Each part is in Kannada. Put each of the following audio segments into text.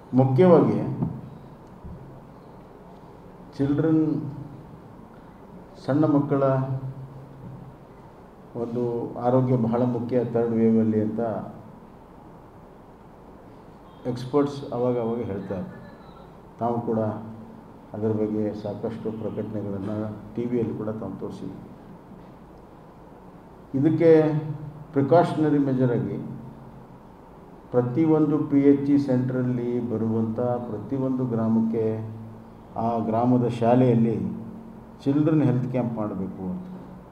ಮುಖ್ಯವಾಗಿ ಚಿಲ್ಡ್ರನ್ ಸಣ್ಣ ಮಕ್ಕಳ ಒಂದು ಆರೋಗ್ಯ ಬಹಳ ಮುಖ್ಯ ಥರ್ಡ್ ವೇವಲ್ಲಿ ಅಂತ ಎಕ್ಸ್ಪರ್ಟ್ಸ್ ಅವಾಗ ಹೇಳ್ತಾರೆ. ತಾವು ಕೂಡ ಅದರ ಬಗ್ಗೆ ಸಾಕಷ್ಟು ಪ್ರಕಟಣೆಗಳನ್ನು ಟಿ ವಿಯಲ್ಲಿ ಕೂಡ ತಾವು ತೋರಿಸಿ. ಇದಕ್ಕೆ ಪ್ರಿಕಾಷನರಿ ಮೆಜರಾಗಿ ಪ್ರತಿಯೊಂದು PHE ಸೆಂಟ್ರಲ್ಲಿ ಬರುವಂಥ ಪ್ರತಿಯೊಂದು ಗ್ರಾಮಕ್ಕೆ ಆ ಗ್ರಾಮದ ಶಾಲೆಯಲ್ಲಿ ಚಿಲ್ಡ್ರನ್ ಹೆಲ್ತ್ ಕ್ಯಾಂಪ್ ಮಾಡಬೇಕು ಅಂತ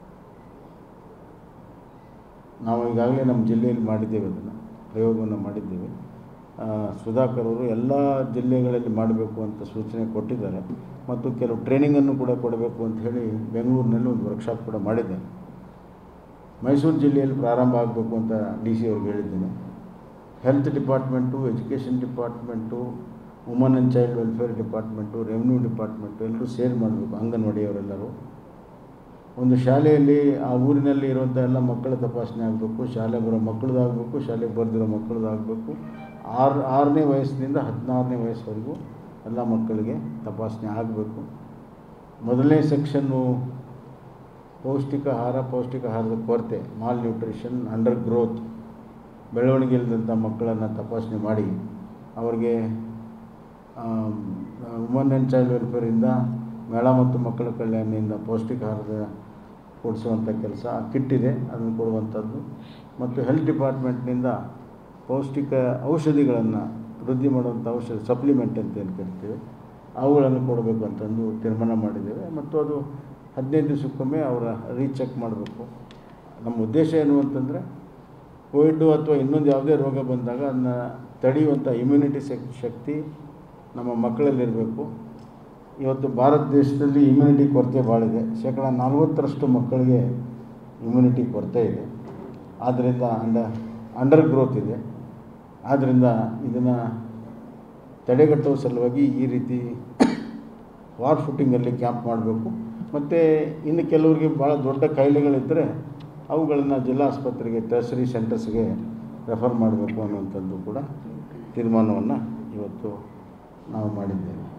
ನಾವು ಈಗಾಗಲೇ ನಮ್ಮ ಜಿಲ್ಲೆಯಲ್ಲಿ ಮಾಡಿದ್ದೇವೆ. ಅದನ್ನು ಪ್ರಯೋಗವನ್ನು ಮಾಡಿದ್ದೇವೆ. ಸುಧಾಕರ್ ಅವರು ಎಲ್ಲ ಜಿಲ್ಲೆಗಳಲ್ಲಿ ಮಾಡಬೇಕು ಅಂತ ಸೂಚನೆ ಕೊಟ್ಟಿದ್ದಾರೆ ಮತ್ತು ಕೆಲವು ಟ್ರೈನಿಂಗನ್ನು ಕೂಡ ಕೊಡಬೇಕು ಅಂತ ಹೇಳಿ ಬೆಂಗಳೂರಿನಲ್ಲಿ ಒಂದು ವರ್ಕ್ಶಾಪ್ ಕೂಡ ಮಾಡಿದ್ದೇನೆ. ಮೈಸೂರು ಜಿಲ್ಲೆಯಲ್ಲಿ ಪ್ರಾರಂಭ ಆಗಬೇಕು ಅಂತ DC ಅವ್ರಿಗೆ ಹೇಳಿದ್ದೇನೆ. Health department, education department, woman and child welfare department, revenue department ಎಲ್ಲರೂ ಸೇರಿ ಮಾಡಬೇಕು. ಅಂಗನವಾಡಿಯವರೆಲ್ಲರೂ ಒಂದು ಶಾಲೆಯಲ್ಲಿ ಆ ಊರಿನಲ್ಲಿ ಇರುವಂಥ ಎಲ್ಲ ಮಕ್ಕಳ ತಪಾಸಣೆ ಆಗಬೇಕು. ಶಾಲೆ ಬರೋ ಮಕ್ಕಳದಾಗಬೇಕು, ಶಾಲೆಗೆ ಬರೆದಿರೋ ಮಕ್ಕಳದಾಗಬೇಕು. 6ನೇ ವಯಸ್ಸಿನಿಂದ 16ನೇ ವಯಸ್ಸುವರೆಗೂ ಎಲ್ಲ ಮಕ್ಕಳಿಗೆ ತಪಾಸಣೆ ಆಗಬೇಕು. ಮೊದಲನೇ ಸೆಕ್ಷನ್ನು ಪೌಷ್ಟಿಕಾಹಾರದ ಕೊರತೆ, ಮಾಲ್ ನ್ಯೂಟ್ರಿಷನ್, ಅಂಡರ್ ಗ್ರೋತ್, ಬೆಳವಣಿಗೆ ಇಲ್ಲದಂಥ ಮಕ್ಕಳನ್ನು ತಪಾಸಣೆ ಮಾಡಿ ಅವರಿಗೆ ವುಮನ್ ಆ್ಯಂಡ್ ಚೈಲ್ಡ್ ವೆಲ್ಫೇರಿಂದ ಮಹಿಳಾ ಮತ್ತು ಮಕ್ಕಳ ಕಲ್ಯಾಣದಿಂದ ಪೌಷ್ಟಿಕಾಹಾರದ ಕೊಡಿಸುವಂಥ ಕೆಲಸ ಕಿಟ್ ಇದೆ, ಅದನ್ನು ಕೊಡುವಂಥದ್ದು. ಮತ್ತು ಹೆಲ್ತ್ ಡಿಪಾರ್ಟ್ಮೆಂಟ್ನಿಂದ ಪೌಷ್ಟಿಕ ಔಷಧಿಗಳನ್ನು ವೃದ್ಧಿ ಮಾಡುವಂಥ ಔಷಧಿ ಸಪ್ಲಿಮೆಂಟ್ ಅಂತ ಏನು ಕರಿತೀವಿ ಅವುಗಳನ್ನು ಕೊಡಬೇಕು ಅಂತಂದು ತೀರ್ಮಾನ ಮಾಡಿದ್ದೇವೆ. ಮತ್ತು ಅದು 15 ದಿವಸಕ್ಕೊಮ್ಮೆ ಅವರ ರೀಚೆಕ್ ಮಾಡಬೇಕು. ನಮ್ಮ ಉದ್ದೇಶ ಏನು ಅಂತಂದರೆ ಕೋವಿಡ್ ಅಥವಾ ಇನ್ನೊಂದು ಯಾವುದೇ ರೋಗ ಬಂದಾಗ ಅದನ್ನು ತಡೆಯುವಂಥ ಇಮ್ಯುನಿಟಿ ಶಕ್ತಿ ನಮ್ಮ ಮಕ್ಕಳಲ್ಲಿರಬೇಕು. ಇವತ್ತು ಭಾರತ ದೇಶದಲ್ಲಿ ಇಮ್ಯುನಿಟಿ ಕೊರತೆ ಭಾಳಿದೆ. 40% ಮಕ್ಕಳಿಗೆ ಇಮ್ಯುನಿಟಿ ಕೊರತೆ ಇದೆ. ಆದ್ದರಿಂದ ಅಂಡರ್ ಗ್ರೋತ್ ಇದೆ. ಆದ್ದರಿಂದ ಇದನ್ನು ತಡೆಗಟ್ಟುವ ಸಲುವಾಗಿ ಈ ರೀತಿ ವಾರ್ ಫುಟಿಂಗಲ್ಲಿ ಕ್ಯಾಂಪ್ ಮಾಡಬೇಕು. ಮತ್ತು ಇನ್ನು ಕೆಲವರಿಗೆ ಭಾಳ ದೊಡ್ಡ ಕಾಯಿಲೆಗಳಿದ್ದರೆ ಅವುಗಳನ್ನು ಜಿಲ್ಲಾ ಆಸ್ಪತ್ರೆಗೆ, ಟರ್ಸರಿ ಸೆಂಟರ್ಸ್ಗೆ ರೆಫರ್ ಮಾಡಬೇಕು ಅನ್ನುವಂಥದ್ದು ಕೂಡ ತೀರ್ಮಾನವನ್ನು ಇವತ್ತು ನಾವು ಮಾಡಿದ್ದೇವೆ.